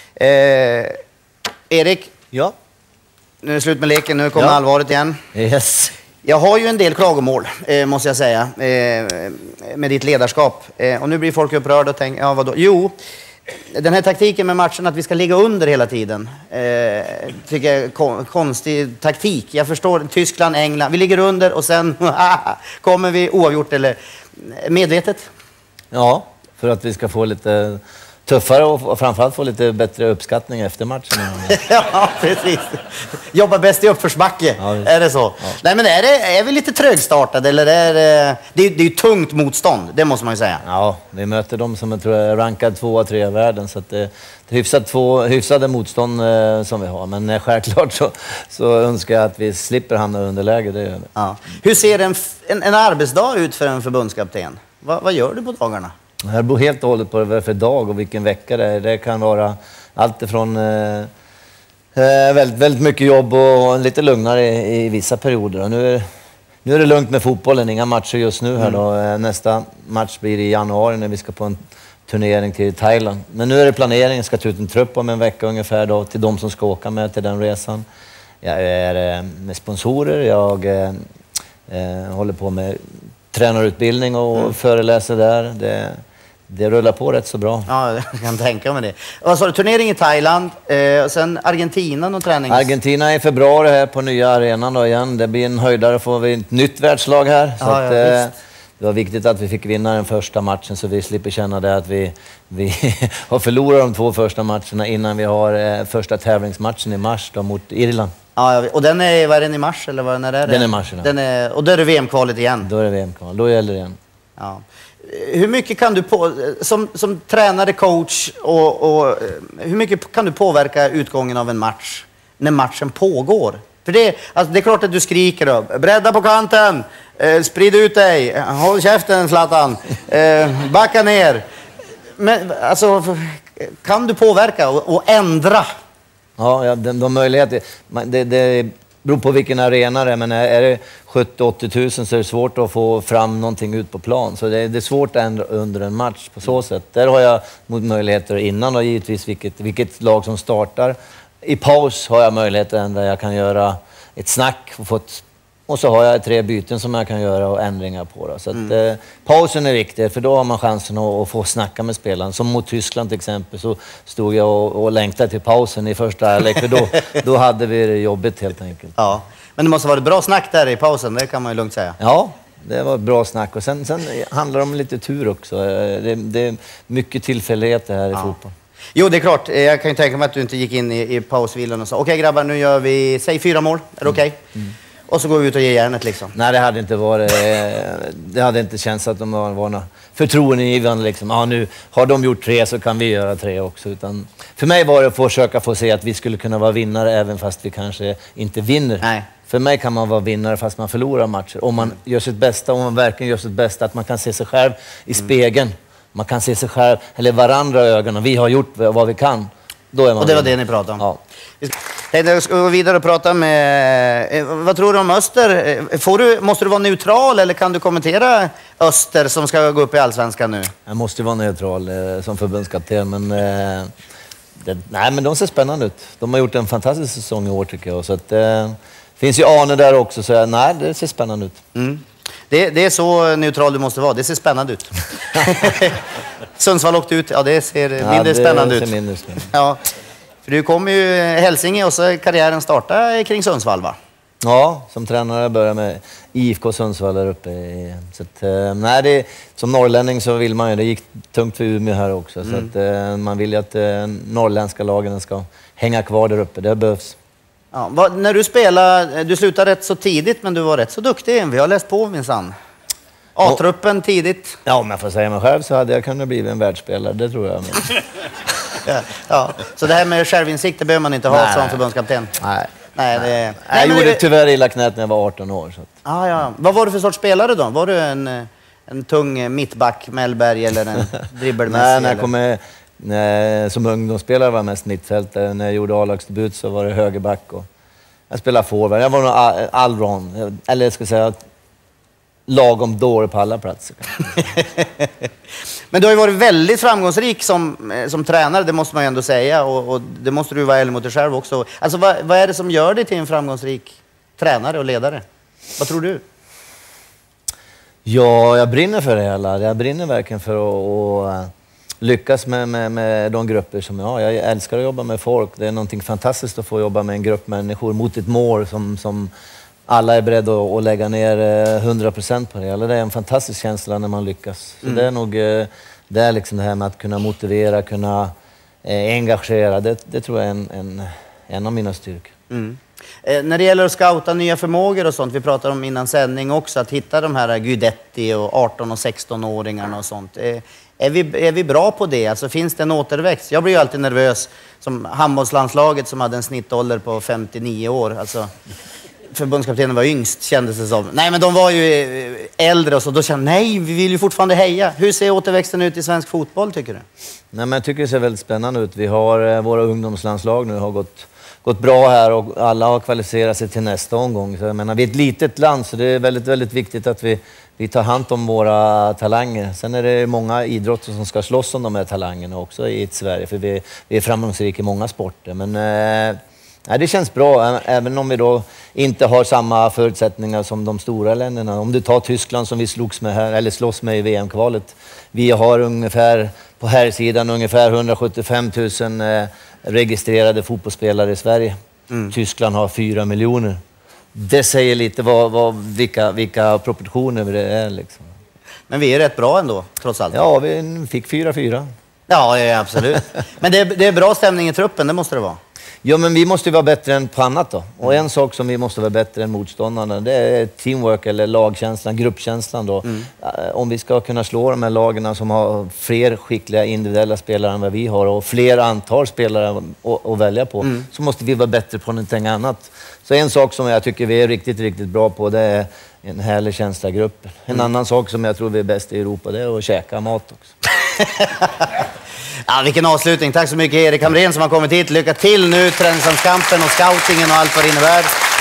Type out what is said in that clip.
Erik? Ja? Nu är det slut med leken, nu kommer allvaret igen. Yes. Jag har ju en del klagomål, måste jag säga, med ditt ledarskap. Och nu blir folk upprörda och tänker, ja vadå? Jo, den här taktiken med matchen att vi ska ligga under hela tiden tycker jag är konstig taktik. Jag förstår Tyskland, England, vi ligger under och sen kommer vi oavgjort eller medvetet. Ja, för att vi ska få lite tuffare och framförallt få lite bättre uppskattning efter matchen. Ja, precis. Jobba bäst i uppförsbacke, är det så? Ja. Nej, men är vi lite trögstartade eller är det är ju tungt motstånd, det måste man ju säga. Ja, vi möter dem som jag tror är rankad 2-3 i världen, så att det är hyfsade motstånd som vi har. Men självklart så önskar jag att vi slipper hamna underläge. Det gör vi. Ja. Hur ser en arbetsdag ut för en förbundskapten? Vad gör du på dagarna? Det beror helt och hållet på vad för dag och vilken vecka det är. Det kan vara allt ifrån väldigt mycket jobb och lite lugnare i vissa perioder. Och nu är det lugnt med fotbollen, inga matcher just nu här då. Nästa match blir i januari när vi ska på en turnering till Thailand. Men nu är det planeringen, ska ta ut en trupp om en vecka ungefär då, till de som ska åka med till den resan. Jag är med sponsorer, jag håller på med tränarutbildning och föreläser där. Det rullar på rätt så bra. Ja, jag kan tänka mig det. Vad sa du, turnering i Thailand och sen Argentina och träning? Argentina i februari här på nya arenan då igen. Det blir en höjdare, får vi ett nytt världslag här. Så att, det var viktigt att vi fick vinna den första matchen så vi slipper känna det att vi har förlorat de 2 första matcherna innan vi har första tävlingsmatchen i mars då, mot Irland. Ja, och den är, vad är den i mars eller när är det? Den är mars. Och då är det VM-kvalet igen? Då är det VM-kval, då gäller det igen. Ja. Hur mycket kan du som tränare, coach och hur mycket kan du påverka utgången av en match när matchen pågår? För det är klart att du skriker då, bredda på kanten, sprid ut dig, håll käften Zlatan, backa ner. Men alltså, kan du påverka och ändra? Ja, de möjligheter. Det beror på vilken arena det är, men är det 70-80 000 så är det svårt att få fram någonting ut på plan. Så det är svårt att ändra under en match på så sätt. Där har jag mot möjligheter innan och givetvis vilket lag som startar. I paus har jag möjlighet att ändra. Jag kan göra ett snack och så har jag 3 byten som jag kan göra och ändringar på. Då. Så att, pausen är viktig, för då har man chansen att få snacka med spelaren. Som mot Tyskland till exempel så stod jag och längtade till pausen i första halvlek, för då hade vi det jobbigt helt enkelt. Ja, men det måste vara ett bra snack där i pausen, det kan man ju lugnt säga. Ja, det var ett bra snack. Och sen handlar det om lite tur också. Det är mycket tillfälligheter här i fotboll. Jo, det är klart. Jag kan ju tänka mig att du inte gick in i pausvilan och sa okej grabbar, nu gör vi, säg 4 mål. Är det okej? Och så går vi ut och ger järnet liksom. Nej, det hade inte känts att de var några förtroendegivande liksom. Nu har de gjort 3 så kan vi göra 3 också. Utan för mig var det att försöka få se att vi skulle kunna vara vinnare även fast vi kanske inte vinner. Nej. För mig kan man vara vinnare fast man förlorar matcher. Om man gör sitt bästa, om man verkligen gör sitt bästa, att man kan se sig själv i spegeln. Man kan se sig själv, eller varandra i ögonen. Vi har gjort vad vi kan. Då är man och det var det ni pratade om? Ja. Jag ska gå vidare och prata med... Vad tror du om Öster? Måste du vara neutral eller kan du kommentera Öster som ska gå upp i Allsvenskan nu? Jag måste vara neutral som förbundskapten, men... men de ser spännande ut. De har gjort en fantastisk säsong i år tycker jag. Så att, finns ju Arne där också, så det ser spännande ut. Det är så neutral du måste vara. Det ser spännande ut. Sundsvall åkte ut. Ja, det ser mindre spännande ut. Mindre spännande. Ja, för du kommer ju Hälsinge och så karriären starta kring Sundsvall, va? Ja, som tränare börjar med IFK Sundsvall där uppe. Så att, som norrlänning så vill man ju, det gick tungt för Umeå här också. Så att, man vill ju att norrländska lagen ska hänga kvar där uppe. Det behövs. Ja, när du spelade, du slutade rätt så tidigt men du var rätt så duktig. Vi har läst på minsann. A-truppen tidigt. Ja, om jag får säga mig själv så hade jag kunnat bli en världsspelare, det tror jag. Ja, så det här med självinsikt det behöver man inte ha som förbundskapten. Nej. Jag gjorde tyvärr illa knät när jag var 18 år. Så att... Ja. Vad var du för sorts spelare då? Var du en tung mittback, Mellberg eller en dribbelmässig? Nej, när jag kom med, som ungdomsspelare var jag mest mittfältare. När jag gjorde A-lagsdebut så var det högerback och jag spelade forward. Jag var nog allround, eller jag ska säga lagom dålig på alla platser. Men du har ju varit väldigt framgångsrik som tränare, det måste man ju ändå säga. Och det måste du vara ärlig mot dig själv också. Alltså vad är det som gör dig till en framgångsrik tränare och ledare? Vad tror du? Ja, jag brinner för det hela. Jag brinner verkligen för att lyckas med de grupper som jag har. Jag älskar att jobba med folk. Det är någonting fantastiskt att få jobba med en grupp människor mot ett mål som alla är beredda att lägga ner 100% på det. Eller det är en fantastisk känsla när man lyckas. Så det är nog det är liksom det här med att kunna motivera, kunna engagera. Det tror jag är en av mina styrkor. När det gäller att scouta nya förmågor och sånt, vi pratade om innan sändning också, att hitta de här Guidetti och 18- och 16-åringarna och sånt. Är vi bra på det? Alltså finns det en återväxt? Jag blir ju alltid nervös som handbollslandslaget som hade en snittålder på 59 år. Alltså, förbundskaptenen var yngst, kändes det som. Nej, men de var ju äldre och så. Då kände jag, nej, vi vill ju fortfarande heja. Hur ser återväxten ut i svensk fotboll, tycker du? Nej, men jag tycker det ser väldigt spännande ut. Vi har våra ungdomslandslag nu har gått bra här och alla har kvalificerat sig till nästa omgång. Så jag menar, vi är ett litet land så det är väldigt, väldigt viktigt att vi tar hand om våra talanger. Sen är det många idrotter som ska slåss om de här talangerna också i Sverige, för vi är framgångsrika i många sporter. Men det känns bra, även om vi då inte har samma förutsättningar som de stora länderna. Om du tar Tyskland som vi slåss med i VM-kvalet. Vi har ungefär, på här sidan, ungefär 175 000 registrerade fotbollsspelare i Sverige. Tyskland har 4 miljoner. Det säger lite vilka proportioner det är liksom. Men vi är rätt bra ändå, trots allt. Ja, vi fick 4-4. Ja, absolut. Men det är bra stämning i truppen, det måste det vara. Ja, men vi måste vara bättre än på annat då. Och en sak som vi måste vara bättre än motståndarna, det är teamwork eller lagkänslan, gruppkänslan då. Om vi ska kunna slå de här lagarna som har fler skickliga individuella spelare än vad vi har och fler antal spelare att välja på, så måste vi vara bättre på någonting annat. Så en sak som jag tycker vi är riktigt, riktigt bra på, det är en härlig känsla i gruppen. En annan sak som jag tror vi är bäst i Europa, det är att käka mat också. Ja, vilken avslutning. Tack så mycket Erik Hamrén som har kommit hit. Lycka till nu, träningslandskampen och scoutingen och allt vad det innebär.